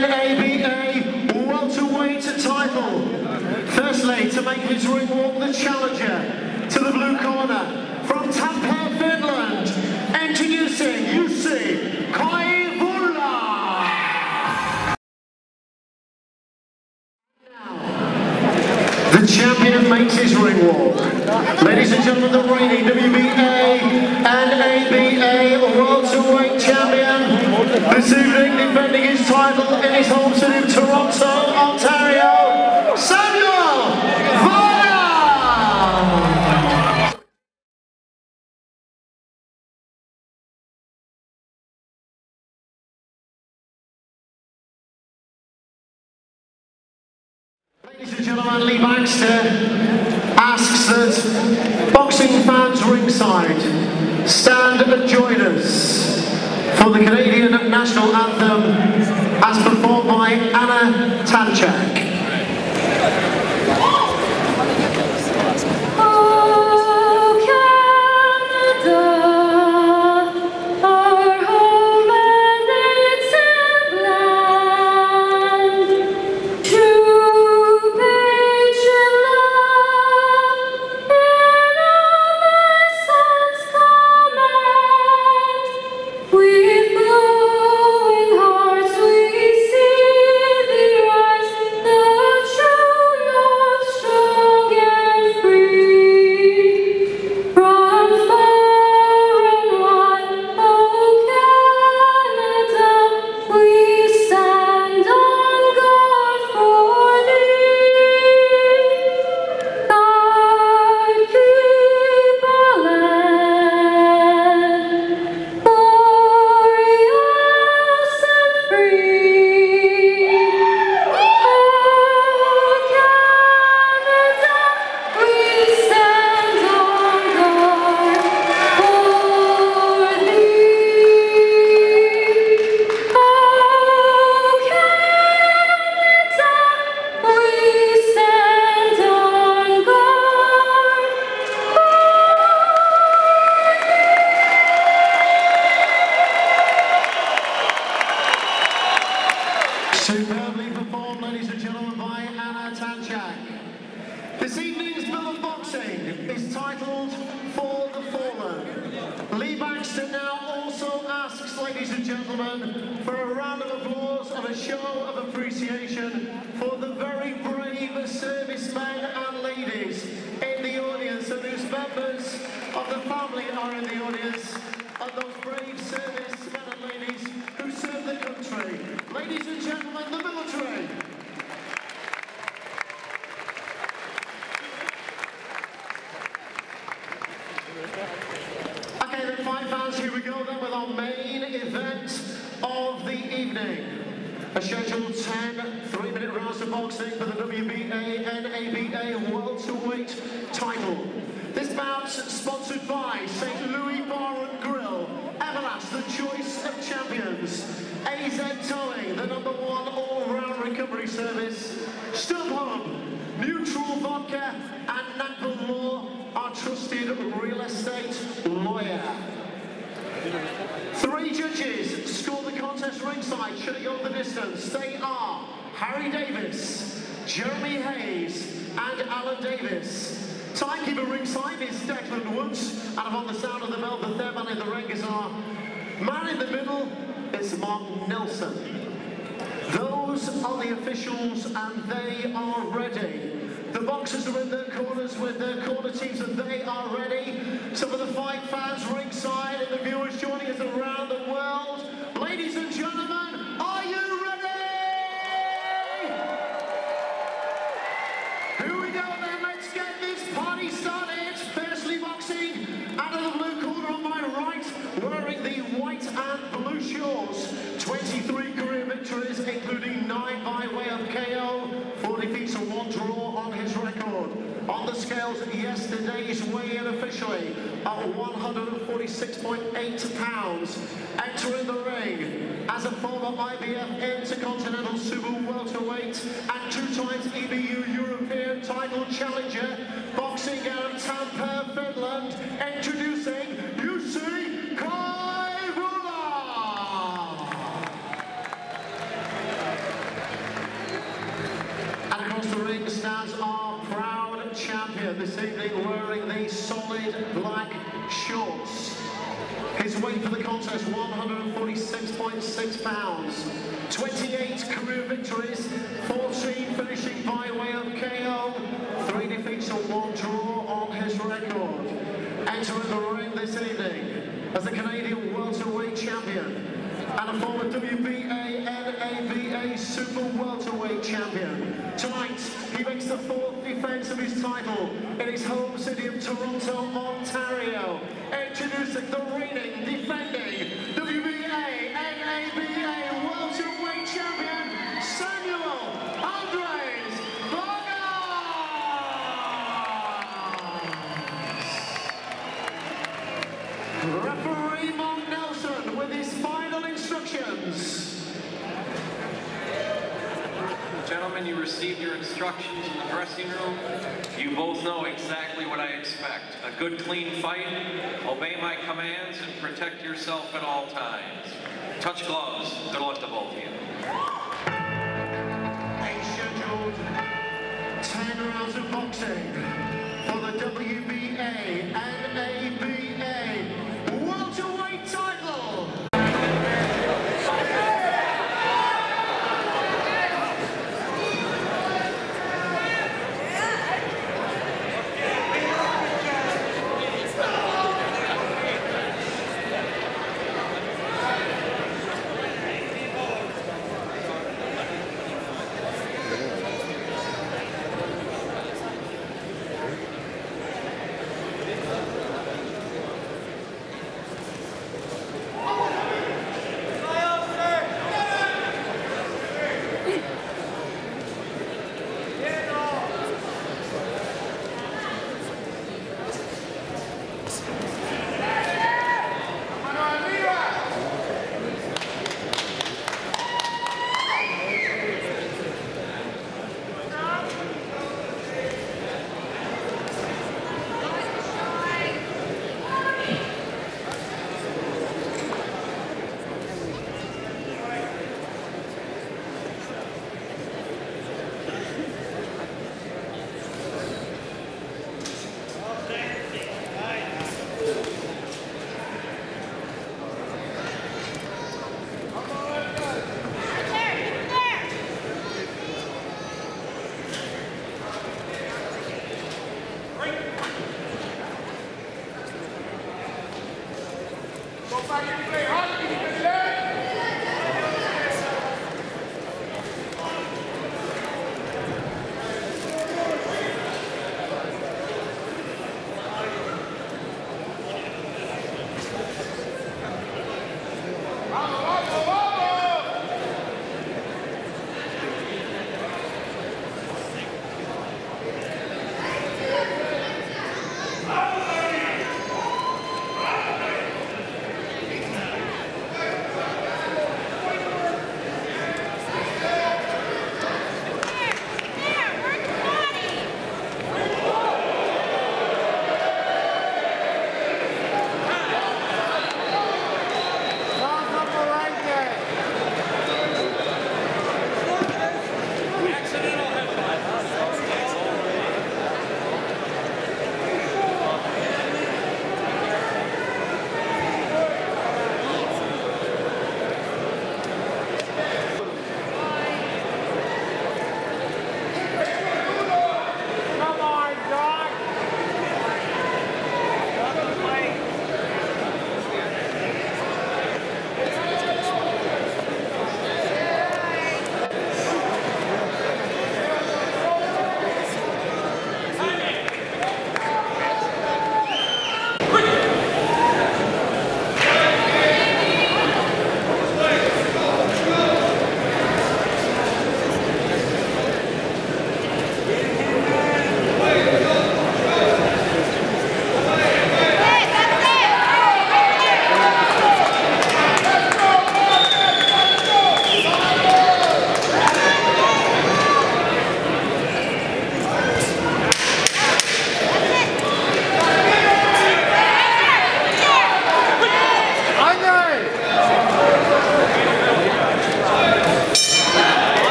NABA welterweight title. Firstly, to make his ring walk, the challenger to the blue corner from Tampere, Finland, introducing Jussi Koivula. The champion makes his ring walk. Ladies and gentlemen, the reigning WBA and ABA welterweight champion, this evening defending his title in his home city of Toronto, Ontario, Samuel Vara! Ladies and gentlemen, Lee Baxter asks that boxing fans ringside stand and join us for the Canadian National Anthem as performed by Anna Tanchak. Superbly performed, ladies and gentlemen, by Anna Tanchak. This evening's bill of boxing is titled For the Fallen. Lee Baxter now also asks, ladies and gentlemen, for a round of applause and a show of appreciation for the very brave servicemen and ladies in the audience, and whose members of the family are in the audience, and those brave servicemen and ladies who serve the country. Ladies and gentlemen, the military. Okay then, fine fans, here we go then with our main event of the evening. A scheduled 10 3-minute rounds of boxing for the WBA and ABA welterweight title. This bout's sponsored by St. Louis Bar and Grill, Everlast, the choice of champions, AZ Towing, the #1 all-round recovery service, StubHub, Neutral Vodka, and Nagpur Law, our trusted real estate lawyer. 3 judges scored the contest ringside, should it go the distance. They are Harry Davis, Jeremy Hayes, and Alan Davis. Timekeeper ringside is Declan Woods, and upon the sound of the bell, the third man in the ring is our man in the middle, is Mark Nelson. Those are the officials, and they are ready. The boxers are in their corners with their corner teams, and they are ready. So for the fight fans ringside and the viewers joining us around the world, ladies and gentlemen, are you ready? Here we go then, let's get this party started. Firstly boxing, out of the blue corner on my right, wearing the white and blue shorts, 23 career victories, including 9 by way of KO, 4 defeats and 1 draw on his record. On the scales yesterday's weigh-in officially at 146.8 pounds. Entering the ring as a former IBF Intercontinental Super welterweight and 2 times EBU European title challenger, boxing out of Tampere, Finland, introducing Jussi Koivula. this evening wearing these solid black shorts. His weight for the contest, 146.6 pounds. 28 career victories, 14 finishing by way of KO, 3 defeats and 1 draw on his record. Entering the ring this evening as the Canadian welterweight champion and a former WBA, NABA Super Welterweight champion. Tonight, he makes the 4th defense of his title in his home city of Toronto, Ontario. Introducing the reigning, defending WBA, NABA Welterweight champion, Samuel Andres Vargas. Referee Mark Nelson with his final instructions. Gentlemen, you received your instructions in the dressing room. You both know exactly what I expect. A good, clean fight, obey my commands, and protect yourself at all times. Touch gloves. Good luck to both of you. A scheduled 10 rounds of boxing for the WBA and NABA welterweight title.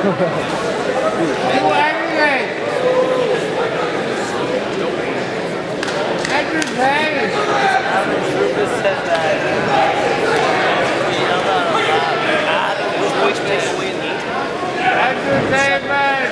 everything. Edward Hayes. Rufus said that. His voice takes away in heat. Entertainment.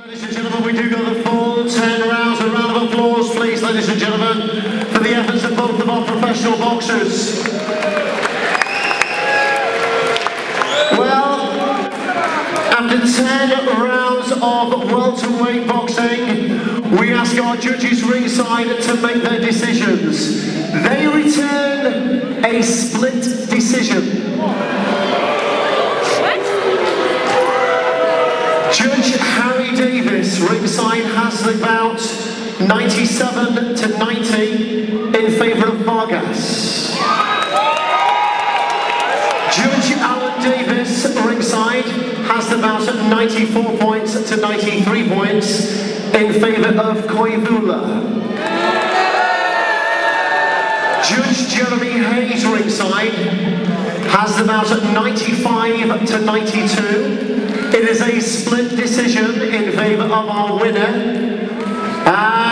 Ladies and gentlemen, we do go the full 10 rounds. A round of applause, please, ladies and gentlemen, for the efforts of both of our professional boxers. Well, after 10 rounds of welterweight boxing, we ask our judges ringside to make their decisions. They return a split decision. Judge Harry Davis ringside has the bout 97 to 90 in favour of Vargas. Judge Alan Davis ringside has the bout at 94 points to 93 points in favour of Koivula. Judge Jeremy Hayes ringside has the bout at 95 to 92. It is a split decision in favour of our winner.